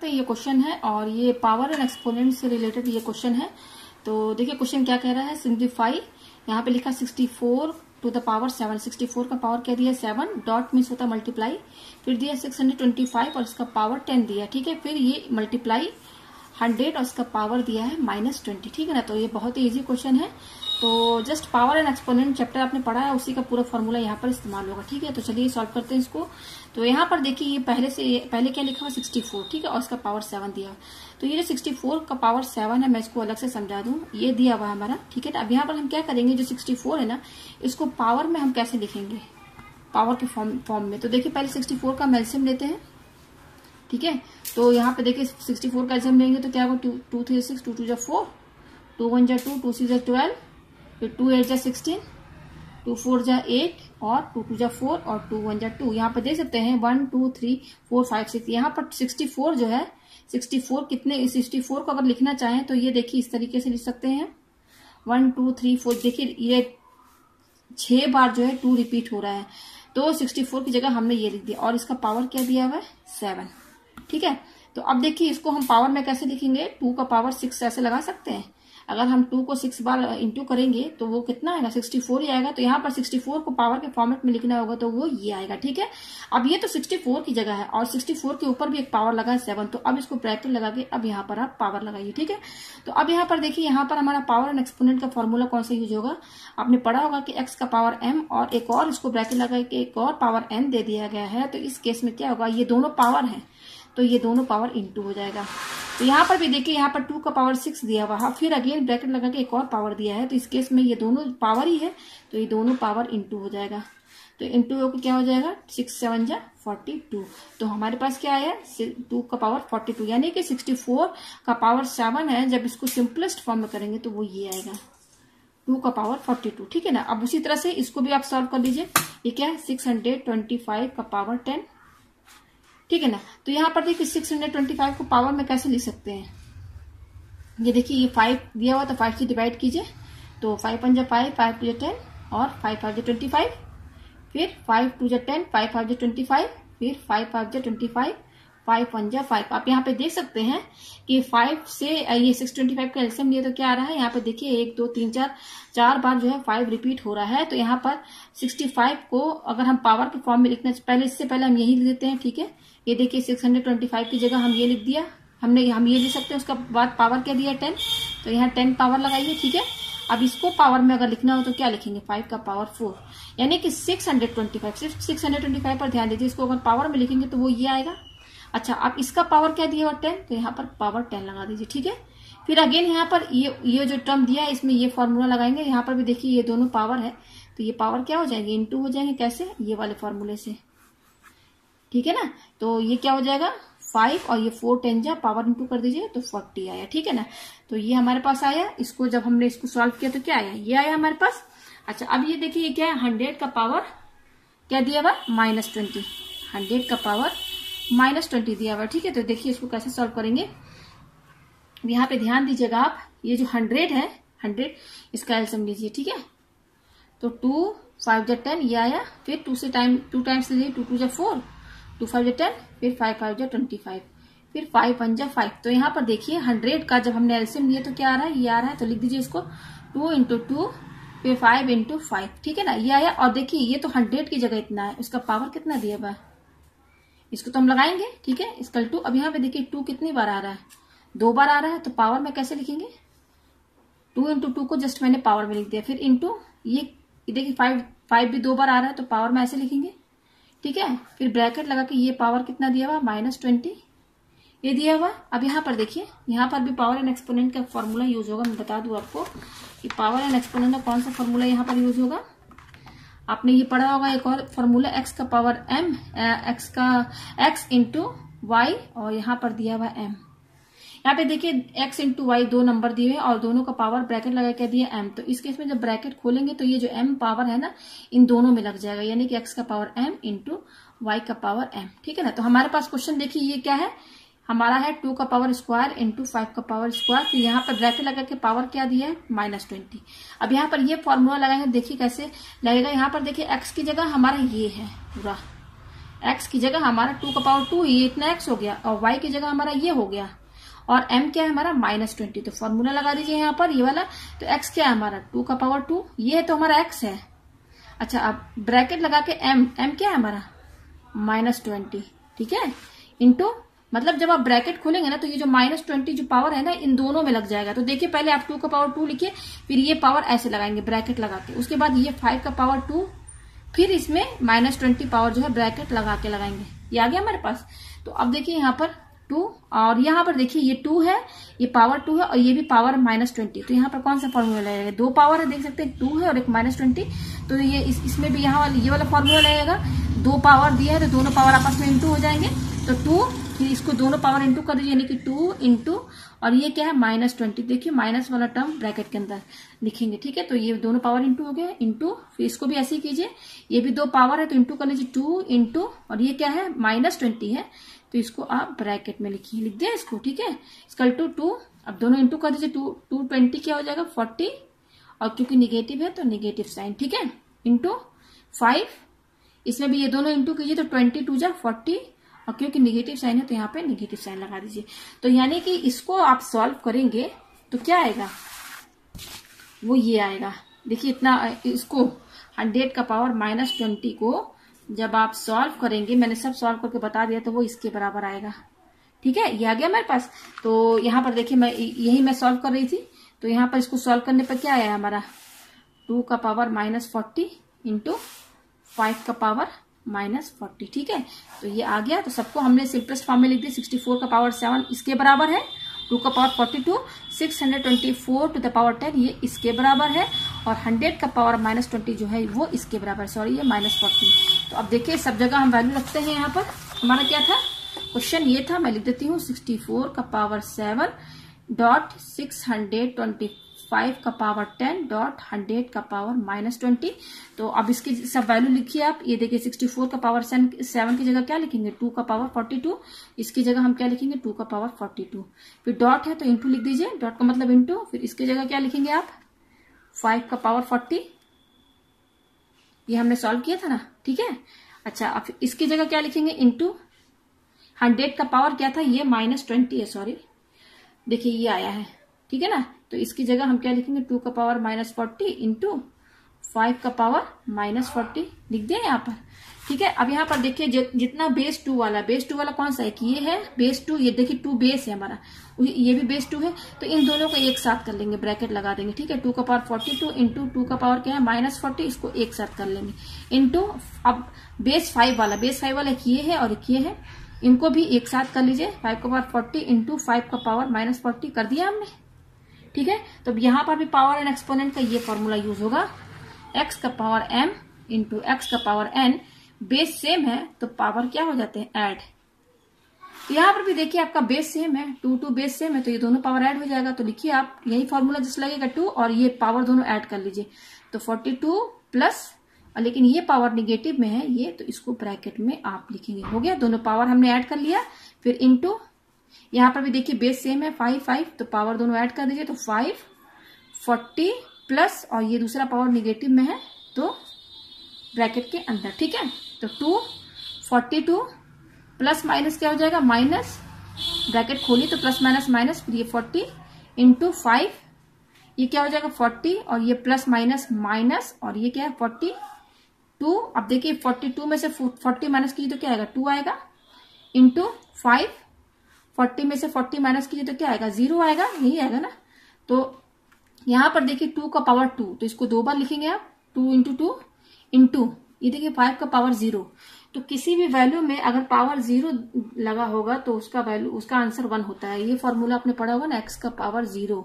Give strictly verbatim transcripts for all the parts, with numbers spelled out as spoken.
पे ये क्वेश्चन है और ये पावर एंड एक्सपोनेंट से रिलेटेड ये क्वेश्चन है। तो देखिए क्वेश्चन क्या कह रहा है, सिंप्लीफाई, यहाँ पे लिखा sixty four to the power seven, sixty four का पावर क्या दिया सेवन, डॉट मीन्स होता मल्टीप्लाई, फिर दिया सिक्स हंड्रेड ट्वेंटी फाइव और इसका पावर टेन दिया, ठीक है। फिर ये मल्टीप्लाई हंड्रेड और इसका पावर दिया है माइनस ट्वेंटी, ठीक है ना। तो ये बहुत ही इजी क्वेश्चन है। तो just power and exponent chapter आपने पढ़ा है, उसी का पूरा फॉर्मूला यहाँ पर इस्तेमाल होगा, ठीक है। तो चलिए सॉल्व करते हैं इसको। तो यहाँ पर देखिए ये पहले से पहले क्या लिखा हुआ सिक्सटी फोर, ठीक है, और इसका पावर सेवन दिया। तो ये जो सिक्सटी फोर का पावर सेवन है, मैं इसको अलग से समझा दूं, ये दिया हुआ है हमारा, ठीक है। अब यहाँ पर हम क्या करेंगे, जो सिक्सटी फोर है ना, इसको पावर में हम कैसे लिखेंगे, पावर के फॉर्म फॉर्म में। तो देखिए पहले सिक्सटी फोर का एलसीएम लेते हैं, ठीक है। तो यहाँ पे देखिए सिक्सटी फोर का एलसीएम लेंगे तो क्या होगा, two two three six, two two जा फोर, टू वन जा टू, टू सिक्स जा ट्वेल्व, फिर टू एट जा सिक्सटीन, टू फोर जा एट और टू टू जा फोर और टू वन जा टू। यहाँ पे देख सकते हैं one two three four five six. यहाँ पर सिक्सटी फोर जो है, सिक्सटी फोर कितने, सिक्सटी फोर को अगर लिखना चाहें तो ये देखिए इस तरीके से लिख सकते हैं, वन टू थ्री फोर। देखिए ये छह बार जो है टू रिपीट हो रहा है, तो सिक्सटी फोर की जगह हमने ये लिख दिया और इसका पावर क्या दिया हुआ है सेवन, ठीक है। तो अब देखिए इसको हम पावर में कैसे लिखेंगे, टू का पावर सिक्स ऐसे लगा सकते हैं। अगर हम टू को सिक्स बार इंटू करेंगे तो वो कितना आएगा, सिक्सटी फोर ही आएगा। तो यहाँ पर सिक्सटी फोर को पावर के फॉर्मेट में लिखना होगा तो वो ये आएगा, ठीक है। अब ये तो सिक्सटी फोर की जगह है और सिक्सटी फोर के ऊपर भी एक पावर लगा है सेवन, तो अब इसको ब्रैकेट लगा के अब यहाँ पर आप पावर लगाइए, ठीक है। तो अब यहाँ पर देखिए यहाँ पर हमारा पावर एंड एक्सपोनेंट का फॉर्मूला कौन सा यूज होगा, आपने पढ़ा होगा कि एक्स का पावर एम और एक और इसको ब्रैकेट लगा के एक और पावर एन दे दिया गया है। तो इस केस में क्या होगा, ये दोनों पावर है तो ये दोनों पावर इंटू हो जाएगा। तो यहाँ पर भी देखिए यहाँ पर टू का पावर सिक्स दिया हुआ, फिर अगेन ब्रैकेट लगा के एक और पावर दिया है, तो इस केस में ये दोनों पावर ही है तो ये दोनों पावर इंटू हो जाएगा। तो इंटू होकर क्या हो जाएगा, सिक्स सेवन जा फोर्टी टू। तो हमारे पास क्या आया, टू का पावर फोर्टी टू, यानी कि सिक्सटी फोर का पावर सेवन है, जब इसको सिंपलेस्ट फॉर्म में करेंगे तो वो ये आएगा टू का पावर फोर्टी टू, ठीक है ना। अब उसी तरह से इसको भी आप सॉल्व कर लीजिए। ये क्या है, सिक्स हंड्रेड ट्वेंटी फाइव का पावर टेन, ठीक है ना। तो यहाँ पर देखिए सिक्स हंड्रेड ट्वेंटी फाइव को पावर में कैसे लिख सकते हैं, ये देखिए ये फाइव दिया हुआ तो फाइव से डिवाइड कीजिए, तो फाइव वन जा फाइव, फाइव टू जा टेन और फाइव फाइव जा ट्वेंटी फाइव, फिर फाइव टू जा टेन, फाइव फाइव जा ट्वेंटी फाइव, फिर फाइव फाइव जा ट्वेंटी फाइव, फाइव वन जा फाइव। आप यहाँ पे देख सकते हैं कि फाइव से ये सिक्स ट्वेंटी फाइव का एलसीएम लिया तो क्या आ रहा है, यहाँ पे देखिए एक दो तीन चार चार बार जो है फाइव रिपीट हो रहा है। तो यहाँ पर सिक्सटी फाइव को अगर हम पावर के फॉर्म में लिखना, पहले इससे पहले हम यही लिख देते हैं, ठीक है। ये देखिए सिक्स हंड्रेड ट्वेंटी फाइव की जगह हम ये लिख दिया, हमने हम ये लिख सकते हैं, उसका बाद पावर क्या दिया टेन, तो यहाँ टेन पावर लगाइए, ठीक है। अब इसको पावर में अगर लिखना हो तो क्या लिखेंगे, फाइव का पावर फोर, यानी कि सिक्स हंड्रेड ट्वेंटी फाइव, सिर्फ सिक्स हंड्रेड ट्वेंटी फाइव पर ध्यान दीजिए, इसको अगर पावर में लिखेंगे तो वो ये आएगा। अच्छा, अब इसका पावर क्या दिया हुआ टेन, तो यहाँ पर पावर टेन लगा दीजिए, ठीक है। फिर अगेन यहाँ पर ये ये जो टर्म दिया है इसमें ये फॉर्मूला लगाएंगे। यहाँ पर भी देखिए ये दोनों पावर है तो ये पावर क्या हो जाएंगे, इंटू हो जाएंगे, कैसे, ये वाले फॉर्मूले से, ठीक है ना। तो ये क्या हो जाएगा फाइव और ये फोर टेन जा पावर इंटू कर दीजिए तो फोर्टी आया, ठीक है ना। तो ये हमारे पास आया, इसको जब हमने इसको सॉल्व किया तो क्या आया, ये आया हमारे पास। अच्छा, अब ये देखिए ये क्या है, हंड्रेड का पावर क्या दिया हुआ, माइनस ट्वेंटी, हंड्रेड का पावर माइनस ट्वेंटी दिया हुआ, ठीक है। तो देखिए इसको कैसे सॉल्व करेंगे, यहाँ पे ध्यान दीजिएगा आप, ये जो हंड्रेड है, हंड्रेड इसका एलसीएम लीजिए, ठीक है। तो टू फाइव जा टेन ये आया, फिर टू से टाइम टू टाइम्स लीजिए, टू टू जा फोर, टू फाइव जा टेन, फिर फाइव फाइव जा ट्वेंटी फाइव, फिर फाइव वन जा फाइव। तो यहाँ पर देखिए हंड्रेड का जब हमने एलसीएम लिया तो क्या आ रहा है, ये आ रहा है, तो लिख दीजिए इसको टू इंटू टू, फिर फाइव इंटू फाइव, ठीक है ना, ये आया। और देखिए ये तो हंड्रेड की जगह इतना है, उसका पावर कितना दिया हुआ है, इसको तो हम लगाएंगे, ठीक है, इसकल टू। अब यहाँ पे देखिए टू कितनी बार आ रहा है, दो बार आ रहा है, तो पावर में कैसे लिखेंगे, टू इंटू टू को जस्ट मैंने पावर में लिख दिया, फिर इंटू ये देखिए फाइव फाइव भी दो बार आ रहा है तो पावर में ऐसे लिखेंगे, ठीक है। फिर ब्रैकेट लगा के ये पावर कितना दिया हुआ, माइनस ट्वेंटी ये दिया हुआ। अब यहाँ पर देखिए यहाँ पर भी पावर एंड एक्सपोनेंट का फॉर्मूला यूज होगा। मैं बता दूं आपको कि पावर एंड एक्सपोनेंट का कौन सा फॉर्मूला यहाँ पर यूज होगा, आपने ये पढ़ा होगा एक और फॉर्मूला, एक्स का पावर एम, एक्स का एक्स इंटू वाई और यहाँ पर दिया हुआ एम। यहाँ पे देखिए x इंटू वाई दो नंबर दिए हुए और दोनों का पावर ब्रैकेट लगा के दिया m। तो इस केस में जब ब्रैकेट खोलेंगे तो ये जो m पावर है ना इन दोनों में लग जाएगा, यानी कि x का पावर m इंटू वाई का पावर m, ठीक है ना। तो हमारे पास क्वेश्चन देखिए ये क्या है, हमारा है टू का पावर स्क्वायर इंटू फाइव का पावर स्क्वायर। तो यहाँ पर ब्रैकेट लगा के पावर क्या दिया है, माइनस ट्वेंटी। अब यहाँ पर ये फॉर्मूला लगाएंगे, देखिए कैसे लगेगा। यहाँ पर देखिए x की जगह हमारा ये है पूरा, एक्स की जगह हमारा टू का पावर टू, ये इतना एक्स हो गया, और वाई की जगह हमारा ये हो गया, और m क्या है हमारा माइनस ट्वेंटी। तो फॉर्मूला लगा दीजिए यहाँ पर ये वाला। तो x क्या है हमारा टू का पावर टू, ये तो हमारा x है। अच्छा अब ब्रैकेट लगा के m, m क्या है हमारा माइनस ट्वेंटी, ठीक है, इंटू, मतलब जब आप ब्रैकेट खोलेंगे ना तो ये जो माइनस ट्वेंटी जो पावर है ना इन दोनों में लग जाएगा। तो देखिए पहले आप टू का पावर टू लिखिए, फिर ये पावर ऐसे लगाएंगे ब्रैकेट लगा के, उसके बाद ये फाइव का पावर टू, फिर इसमें माइनस ट्वेंटी पावर जो है ब्रैकेट लगा के लगाएंगे। ये आ गया हमारे पास। तो अब देखिए यहाँ पर टू, और यहाँ पर देखिए ये टू है, ये पावर टू है, और ये भी पावर माइनस ट्वेंटी। तो यहाँ पर कौन सा फॉर्मूला लगेगा, दो पावर है देख सकते हैं, टू है और एक माइनस ट्वेंटी। तो ये इस, इसमें भी यहाँ वाला ये वाला फॉर्मूला लगेगा, दो पावर दिया है तो दोनों पावर आपस में इंटू हो जाएंगे। तो टू, फिर इसको दोनों पावर इंटू कर दीजिए, यानी कि टू इंटू, और ये क्या है माइनस ट्वेंटी। देखिए माइनस वाला टर्म ब्रैकेट के अंदर लिखेंगे, ठीक है। तो ये दोनों पावर इंटू हो गया, इंटू, फिर इसको भी ऐसे ही कीजिए, ये भी दो पावर है तो इंटू कर लीजिए, टू इंटू, और ये क्या है माइनस ट्वेंटी है तो इसको आप ब्रैकेट में लिखिए, लिख दिया इसको, ठीक है, इसकल टू टू, अब दोनों इंटू कर दीजिए, टू टू ट्वेंटी क्या हो जाएगा फोर्टी, और क्योंकि निगेटिव है तो निगेटिव साइन, ठीक है, इंटू फाइव, इसमें भी ये दोनों इंटू कीजिए तो ट्वेंटी टू जा फोर्टी, और क्योंकि निगेटिव साइन है तो यहाँ पे निगेटिव साइन लगा दीजिए। तो यानी कि इसको आप सॉल्व करेंगे तो क्या आएगा, वो ये आएगा। देखिए इतना, इसको हंड्रेड का पावर माइनस ट्वेंटी को जब आप सॉल्व करेंगे, मैंने सब सॉल्व करके बता दिया, तो वो इसके बराबर आएगा, ठीक है, ये आ गया मेरे पास। तो यहाँ पर देखिए मैं यही मैं सॉल्व कर रही थी, तो यहाँ पर इसको सॉल्व करने पर क्या आया हमारा, टू का power minus forty into five का पावर माइनस फोर्टी, ठीक है। तो ये आ गया। तो सबको हमने सिंपलेस्ट फॉर्म में लिख दिया, सिक्सटी फोर का पावर सेवन इसके बराबर है, टू का power forty two, six hundred twenty four to the power ten ये इसके बराबर है, और हंड्रेड का पावर माइनस ट्वेंटी जो है वो इसके बराबर, सॉरी ये माइनस फोर्टी। तो अब देखिए सब जगह हम वैल्यू रखते हैं। यहाँ पर हमारा क्या था क्वेश्चन, ये था, मैं लिख देती हूँ सिक्सटी फोर का power seven dot six hundred twenty five का पावर टेन डॉट हंड्रेड का पावर माइनस ट्वेंटी। तो अब इसकी सब वैल्यू लिखिए आप। ये देखिए सिक्सटी फोर का पावर सेवन की जगह क्या लिखेंगे, टू का पावर फोर्टी टू, इसकी जगह हम क्या लिखेंगे, टू का पावर फोर्टी टू, फिर डॉट है तो इंटू लिख दीजिए, डॉट का मतलब इंटू, फिर इसकी जगह क्या लिखेंगे आप, फाइव का पावर फोर्टी, ये हमने सॉल्व किया था ना, ठीक है। अच्छा अब इसकी जगह क्या लिखेंगे, इंटू, हंड्रेड का पावर क्या था, ये माइनस ट्वेंटी है, सॉरी देखिए ये आया है, ठीक है ना। तो इसकी जगह हम क्या लिखेंगे, टू का power minus forty into five का पावर माइनस फोर्टी, लिख दिया यहाँ पर, ठीक है। अब यहाँ पर देखिए जितना बेस टू वाला, बेस टू वाला कौन सा है, कि ये है बेस टू, ये देखिए टू बेस है हमारा, ये भी बेस टू है, तो इन दोनों को एक साथ कर लेंगे, ब्रैकेट लगा देंगे, ठीक है। टू का power forty two into two का पावर क्या है माइनस फोर्टी, इसको एक साथ कर लेंगे, इंटू, अब बेस फाइव वाला, बेस फाइव वाला एक ये है और एक ये है, इनको भी एक साथ कर लीजिए, फाइव का पावर फोर्टी इंटू फाइव का पावर माइनस फोर्टी कर दिया हमने, ठीक है। तो यहाँ पर भी पावर एंड एक्सपोनेंट का ये फॉर्मूला यूज होगा, एक्स का पावर एम इंटू एक्स का पावर एन, बेस सेम है तो पावर क्या हो जाते हैं ऐड। यहाँ पर भी देखिए आपका बेस सेम है, टू टू बेस सेम है तो ये दोनों पावर ऐड हो जाएगा। तो लिखिए आप यही फॉर्मूला जिस लगेगा टू, और ये पावर दोनों ऐड कर लीजिए, तो फोर्टी टू प्लस, लेकिन ये पावर निगेटिव में है ये, तो इसको ब्रैकेट में आप लिखेंगे, हो गया, दोनों पावर हमने ऐड कर लिया। फिर इंटू, यहाँ पर भी देखिए बेस सेम है फाइव फाइव, तो पावर दोनों ऐड कर दीजिए, तो फाइव फोर्टी प्लस, और ये दूसरा पावर निगेटिव में है तो ब्रैकेट के अंदर, ठीक है। तो two forty two plus minus क्या हो जाएगा, माइनस, ब्रैकेट खोलिए तो प्लस माइनस माइनस, फिर ये फोर्टी इंटू फाइव, ये क्या हो जाएगा फोर्टी, और ये प्लस माइनस माइनस, और ये क्या है फोर्टी टू। अब देखिए फोर्टी टू में से फोर्टी माइनस कीजिए तो क्या आएगा, टू आएगा, इंटू फाइव, फोर्टी में से फोर्टी माइनस कीजिए तो क्या आएगा, जीरो आएगा, यही आएगा ना। तो यहाँ पर देखिए टू का पावर टू, तो इसको दो बार लिखेंगे आप, टू इंटू टू इंटू, ये देखिए फाइव का पावर जीरो। तो किसी भी वैल्यू में अगर पावर जीरो लगा होगा तो उसका वैल्यू, उसका आंसर वन होता है। ये फॉर्मूला आपने पढ़ा होगा ना, एक्स का पावर जीरो,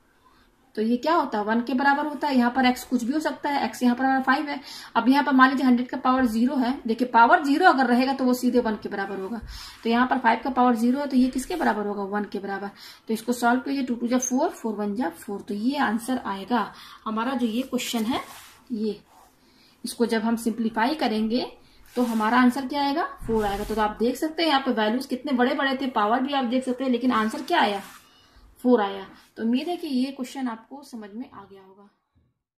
तो ये क्या होता है, वन के बराबर होता है। यहाँ पर एक्स कुछ भी हो सकता है, एक्स यहाँ पर हमारा फाइव है। अब यहाँ पर मान लीजिए हंड्रेड का पावर जीरो है, देखिए पावर जीरो अगर रहेगा तो वो सीधे वन के बराबर होगा। तो यहाँ पर फाइव का पावर जीरो है तो ये किसके बराबर होगा, वन के बराबर। तो इसको सॉल्व कीजिए, टू टू जा फोर, फोर वन जा फोर, तो ये आंसर आएगा हमारा जो ये क्वेश्चन है। ये इसको जब हम सिंप्लीफाई करेंगे तो हमारा आंसर क्या आएगा, फोर आएगा। तो, तो आप देख सकते हैं यहाँ पे वैल्यूज कितने बड़े बड़े थे, पावर भी आप देख सकते हैं, लेकिन आंसर क्या आया, फोर आया। तो उम्मीद है कि ये क्वेश्चन आपको समझ में आ गया होगा।